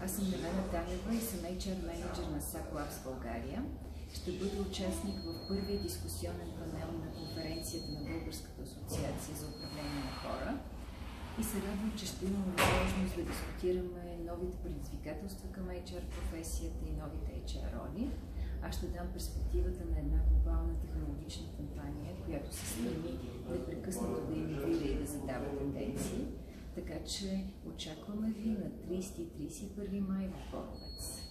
Аз съм Елена Танева и съм HR менеджер на SAP Labs България. Ще бъда участник в първия дискусионен панел на конференцията на Българската асоциация за управление на хора и се радвам, че ще имам възможност да дискутираме новите предизвикателства към HR професията и новите HR роли. Аз ще дам перспективата на една глобална технологична компания, която се стреми непрекъснато да иновира и да задава тенденции. Така че очакваме ви на 30 и 31 май в Боровец.